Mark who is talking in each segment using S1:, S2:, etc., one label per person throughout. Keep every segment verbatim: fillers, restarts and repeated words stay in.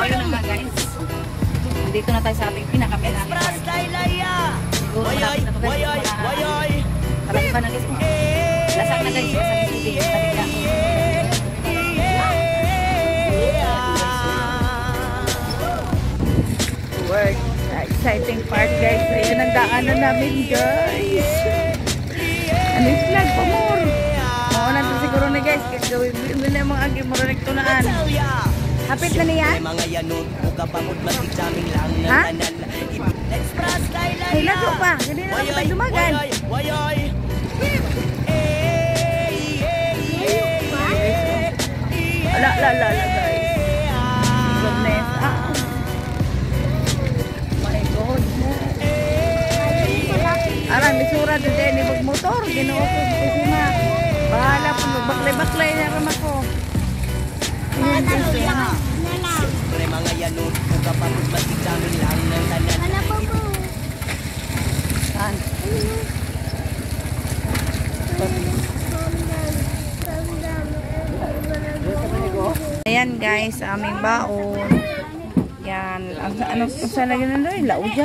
S1: ayun na nga guys. Dito na tayo sa ating pinaka-pinaka. Siguro malapit na to guys. Malapit pa na guys. Lasang na guys. Sa B C D. Malapit na. Work. Exciting part guys. Ayun ang daanan namin guys. Ano yung flag pa more? Oo na ito siguro na guys. Kasi gawin mo na yung mga agi mo rin tunaan. Hapit na niya? Ha? Ay lago pa. Hindi na lang tayo dumagan. Ala, ala, ala, ala guys. Goodness. Ah. My goodness. Alam, may sura doon din. Ni magmotor. Ginoo ko. Kusima. Bahala po. Baklay-baklay na rin ako. Ayan guys.
S2: Siyempre mga yanod. Kung kapagod matigamin lang ng tanan.
S3: Ano po po?
S1: Saan? Ayan guys, aming baon. Yan. Ang ano saan lagi na doon? Lauja.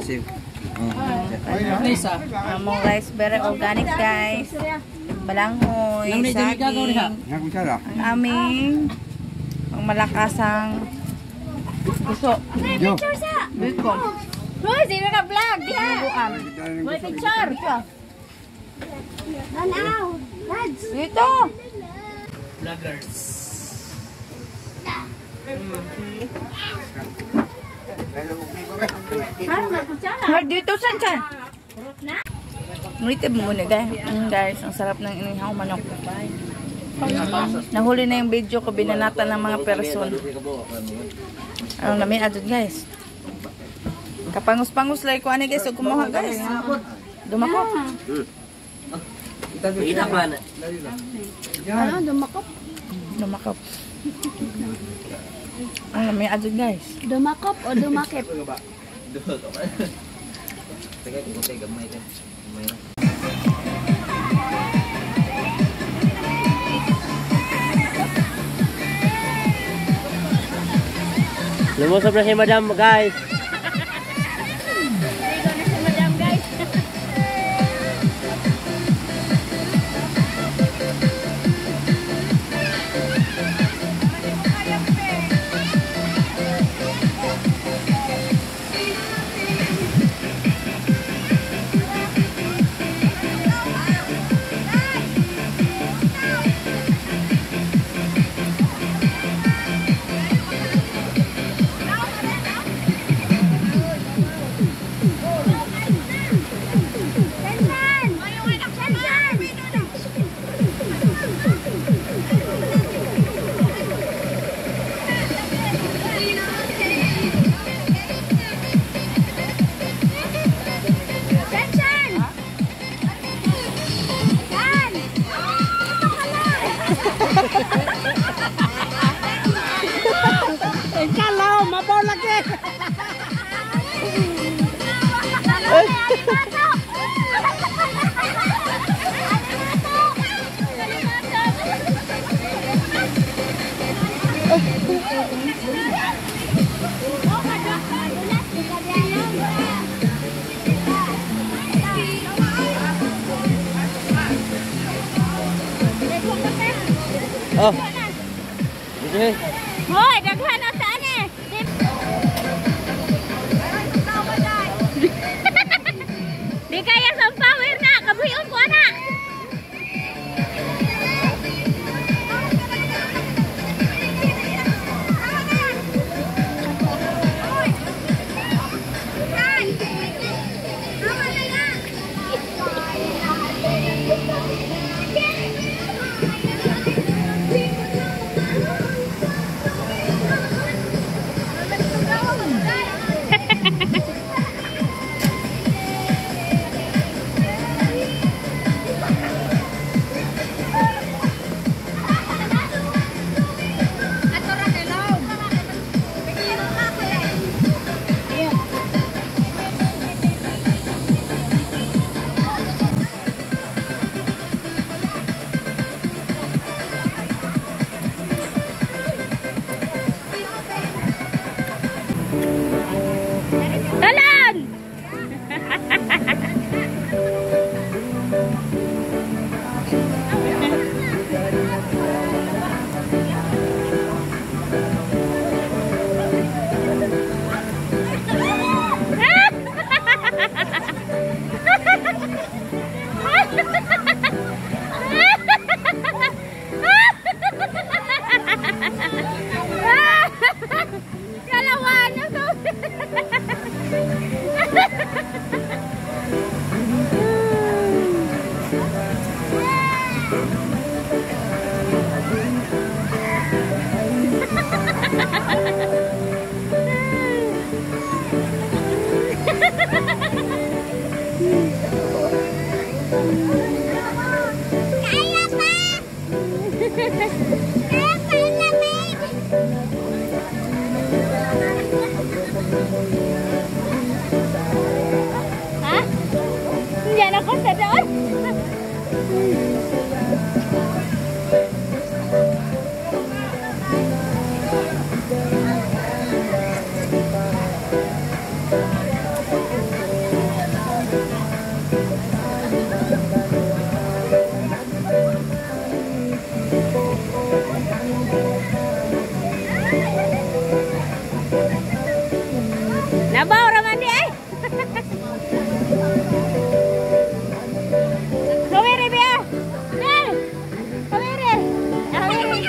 S1: Among rice very organic guys. Balanghoy, saging. Ang aming ang malakasang puso.
S3: Picture sa!
S1: Biko.
S3: Roy, sino ka vlog? Diha! Boy, picture! Tanaw! Lads!
S1: Dito!
S2: Vloggers.
S1: Ay, dito saan saan? Nuitib muna guys. Mm, guys, ang sarap ng inihaw manok. Nahuli na yung video ko, binanata ng mga person. Anong namin adod guys? Kapangus-pangus lang ko ani guys, o kumuha guys. Dumakop.
S2: Inak ba na?
S3: Ano, dumakop?
S1: Dumakop. Ang namin adod guys.
S3: Dumakop o dumakip?
S2: Lumusog na si madam guys.
S3: Kalau mabau lagi.
S2: Oh. Ini.
S3: Hoy, daghan na saan eh. Di kaya sa power na, kabuyon ko na.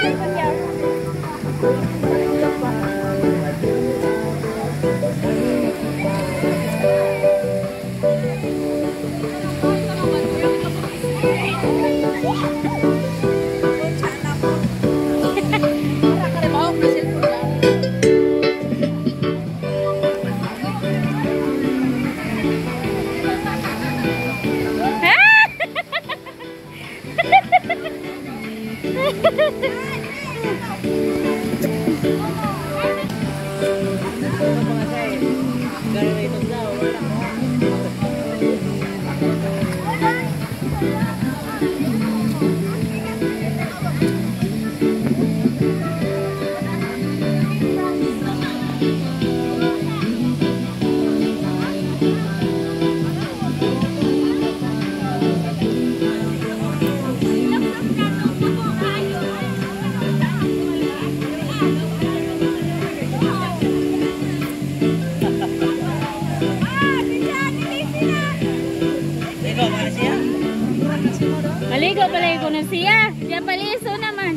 S3: Maligo paligo na siya. Siya paliso naman.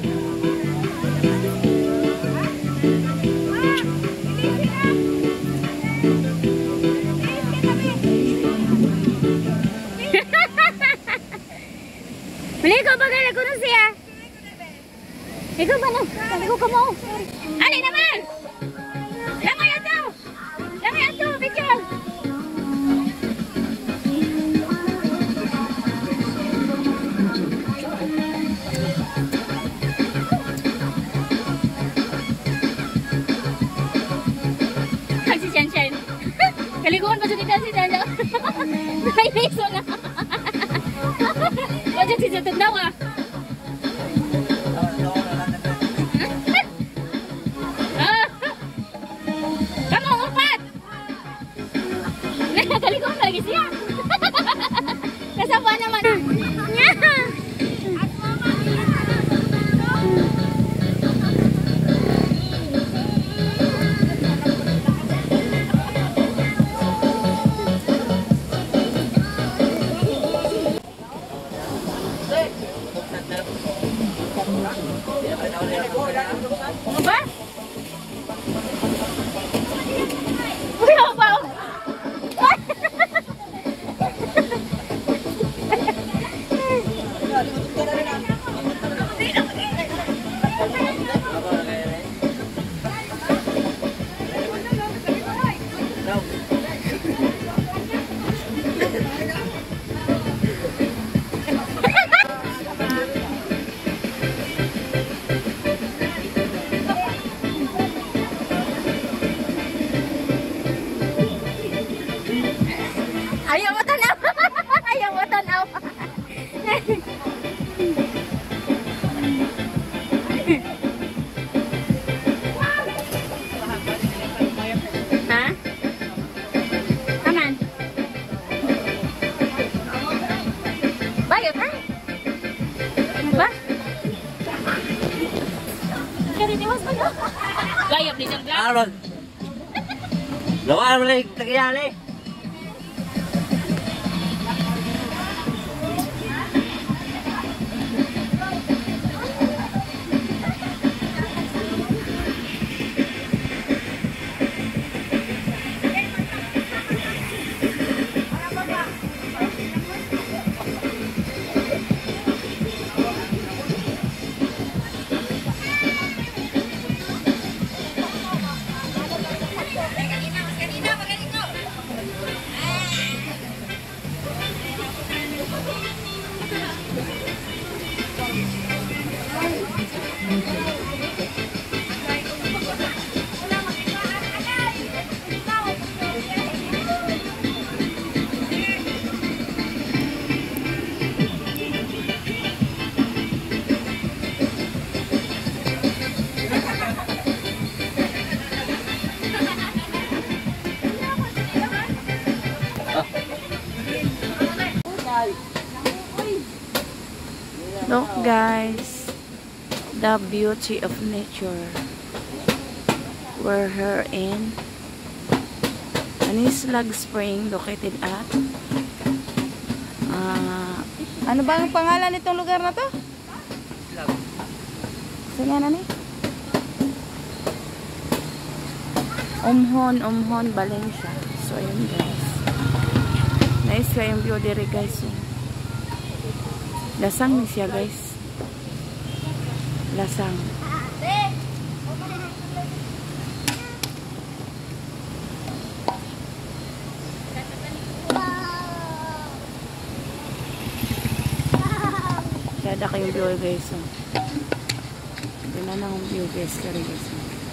S3: Maligo ba gala ko na siya? Ikaw ba na? Maligo ka mo. Ali naman! Lamay ito! Lamay ito! Picture! Sunshine. Kaliguan pa dyan si Danda. Nakaiso na. O dyan si Jatun daw ah. Kamu upat! Kaliguan pa lagi siya. Kasama naman. Ano ba? Uy, ako ba? Ayaw mo tanaw. Ayaw mo tanaw. Ha? Aman. Bayot ha? Ano ba? Kariniwas mo na. Gayap ni Jang Glam.
S2: Aron. Lawan mo lang tagayali.
S1: Look guys, the beauty of nature. We're here in Anislag Spring, located at uh, ano ba ang pangalan nitong lugar na to? Sige na ni. Umhon, Umhon, Valencia. So, ayun guys. Nice kayong view dire guys. Lasang ni siya guys. Lasang. Kada kayong view guys. Hindi na nang view guys. Kari guys.